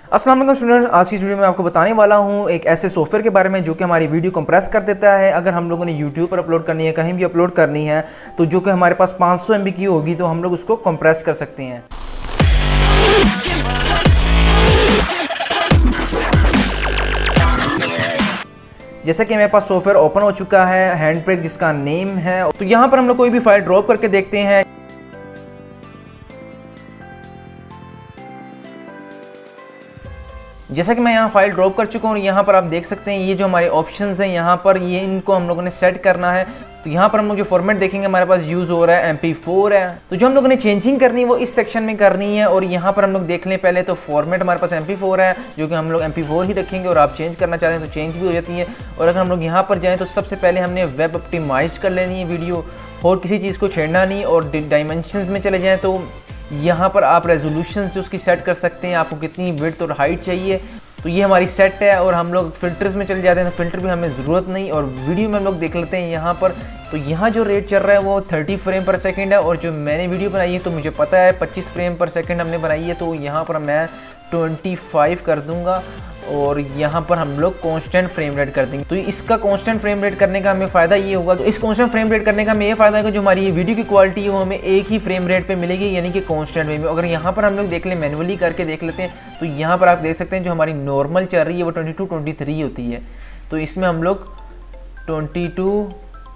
अस्सलाम वालेकुम स्टूडेंट्स, आज की वीडियो में आपको बताने वाला हूं एक ऐसे सॉफ्टवेयर के बारे में जो कि हमारी वीडियो कंप्रेस कर देता है। अगर हम लोगों ने यूट्यूब पर अपलोड करनी है, कहीं भी अपलोड करनी है, तो जो कि हमारे पास 500 MB की होगी तो हम लोग उसको कंप्रेस कर सकते हैं। जैसा कि मेरे पास सॉफ्टवेयर ओपन हो चुका है, हैंडब्रेक जिसका नेम है, तो यहाँ पर हम लोग कोई भी फाइल ड्रॉप करके देखते हैं। जैसा कि मैं यहाँ फाइल ड्रॉप कर चुका हूँ और यहाँ पर आप देख सकते हैं ये जो हमारे ऑप्शंस हैं, यहाँ पर ये इनको हम लोगों ने सेट करना है। तो यहाँ पर हम लोग जो फॉर्मेट देखेंगे हमारे पास यूज़ हो रहा है MP4 है, तो जो हम लोगों ने चेंजिंग करनी है वो इस सेक्शन में करनी है। और यहाँ पर हम लोग देख लें पहले, तो फॉर्मेट हमारे पास MP4 है, जो कि हम लोग MP4 ही रखेंगे और आप चेंज करना चाहते हैं तो चेंज भी हो जाती है। और अगर हम लोग यहाँ पर जाएँ तो सबसे पहले हमने वेब ऑप्टिमाइज कर लेनी है वीडियो, और किसी चीज़ को छेड़ना नहीं। और डायमेंशंस में चले जाएँ तो यहाँ पर आप रेजोल्यूशन जो उसकी सेट कर सकते हैं, आपको कितनी विड्थ और हाइट चाहिए, तो ये हमारी सेट है। और हम लोग फिल्टर्स में चले जाते हैं तो फिल्टर भी हमें ज़रूरत नहीं। और वीडियो में हम लोग देख लेते हैं यहाँ पर, तो यहाँ जो रेट चल रहा है वो 30 फ्रेम पर सेकंड है। और जो मैंने वीडियो बनाई है तो मुझे पता है 25 फ्रेम पर सेकंड हमने बनाई है, तो यहाँ पर मैं 25 कर दूँगा और यहाँ पर हम लोग कांस्टेंट फ्रेम रेट कर देंगे। तो इसका कांस्टेंट फ्रेम रेट करने का हमें फ़ायदा ये होगा, तो इस कांस्टेंट फ्रेम रेट करने का हमें ये फ़ायदा है कि जो हमारी ये वीडियो की क्वालिटी है वो हमें एक ही फ्रेम रेट पे मिलेगी, यानी कि कांस्टेंट वे में। अगर यहाँ पर हम लोग देख लें, मैनुअली करके देख लेते हैं, तो यहाँ पर आप देख सकते हैं जो हमारी नॉर्मल चल रही है वो 22-23 होती है। तो इसमें हम लोग 22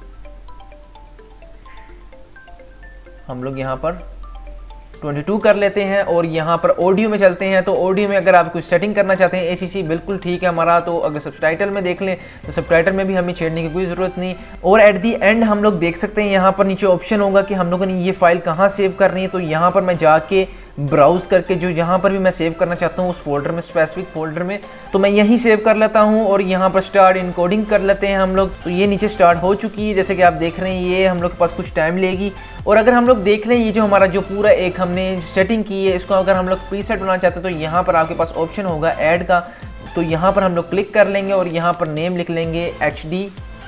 हम लोग यहाँ पर 22 कर लेते हैं। और यहाँ पर ऑडियो में चलते हैं, तो ऑडियो में अगर आप कुछ सेटिंग करना चाहते हैं ACC बिल्कुल ठीक है हमारा। तो अगर सबटाइटल में देख लें तो सबटाइटल में भी हमें छेड़ने की कोई ज़रूरत नहीं। और एट दी एंड हम लोग देख सकते हैं यहाँ पर नीचे ऑप्शन होगा कि हम लोगों ने ये फाइल कहाँ सेव करनी है। तो यहाँ पर मैं जाके ब्राउज़ करके जो जहाँ पर भी मैं सेव करना चाहता हूँ उस फोल्डर में, स्पेसिफिक फोल्डर में, तो मैं यहीं सेव कर लेता हूँ। और यहाँ पर स्टार्ट इनकोडिंग कर लेते हैं हम लोग। तो ये नीचे स्टार्ट हो चुकी है, जैसे कि आप देख रहे हैं, ये हम लोग के पास कुछ टाइम लेगी। और अगर हम लोग देख लें ये जो हमारा जो पूरा एक हमने सेटिंग की है, इसको अगर हम लोग प्रीसेट बनाना चाहते हैं तो यहाँ पर आपके पास ऑप्शन होगा ऐड का, तो यहाँ पर हम लोग क्लिक कर लेंगे और यहाँ पर नेम लिख लेंगे HD।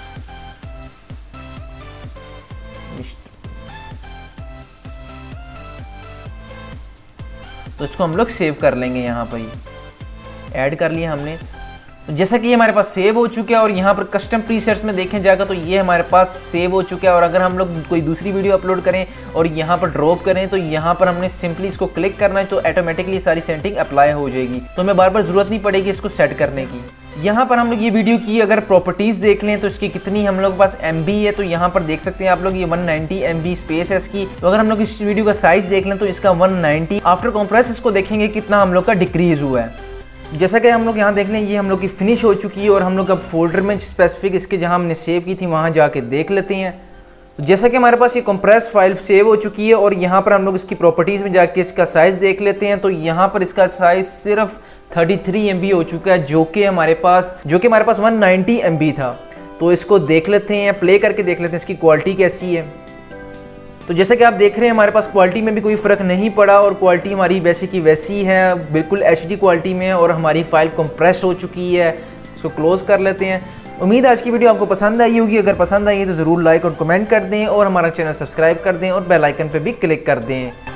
तो इसको हम लोग सेव कर लेंगे, यहाँ पर ही ऐड कर लिया हमने। तो जैसा कि ये हमारे पास सेव हो चुका है और यहाँ पर कस्टम प्रीसेट्स में देखें जाएगा तो ये हमारे पास सेव हो चुका है। और अगर हम लोग कोई दूसरी वीडियो अपलोड करें और यहाँ पर ड्रॉप करें तो यहाँ पर हमने सिंपली इसको क्लिक करना है, तो ऑटोमेटिकली सारी सेटिंग अप्लाई हो जाएगी, तो हमें बार बार ज़रूरत नहीं पड़ेगी इसको सेट करने की। यहाँ पर हम लोग ये वीडियो की अगर प्रॉपर्टीज़ देख लें तो इसकी कितनी हम लोग के पास MB है, तो यहाँ पर देख सकते हैं आप लोग ये 190 MB स्पेस है इसकी। तो अगर हम लोग इस वीडियो का साइज़ देख लें तो इसका 190, आफ्टर कंप्रेस इसको देखेंगे कितना हम लोग का डिक्रीज़ हुआ है। जैसा कि हम लोग यहाँ देख लें, ये हम लोग की फिनिश हो चुकी है। और हम लोग अब फोल्डर में स्पेसिफिक इसके जहाँ हमने सेव की थी वहाँ जाके देख लेते हैं। जैसा कि हमारे पास ये कंप्रेस फाइल सेव हो चुकी है और यहाँ पर हम लोग इसकी प्रॉपर्टीज़ में जाके इसका साइज़ देख लेते हैं, तो यहाँ पर इसका साइज़ सिर्फ 33 MB हो चुका है, जो कि हमारे पास 190 MB था। तो इसको देख लेते हैं, प्ले करके देख लेते हैं इसकी क्वालिटी कैसी है। तो जैसे कि आप देख रहे हैं हमारे पास क्वालिटी में भी कोई फ़र्क नहीं पड़ा और क्वालिटी हमारी वैसी की वैसी है, बिल्कुल HD क्वालिटी में। और हमारी फ़ाइल कंप्रेस हो चुकी है। इसको क्लोज़ कर लेते हैं। उम्मीद है आज की वीडियो आपको पसंद आई होगी। अगर पसंद आई है तो ज़रूर लाइक और कमेंट कर दें और हमारा चैनल सब्सक्राइब कर दें और बेल आइकन पर भी क्लिक कर दें।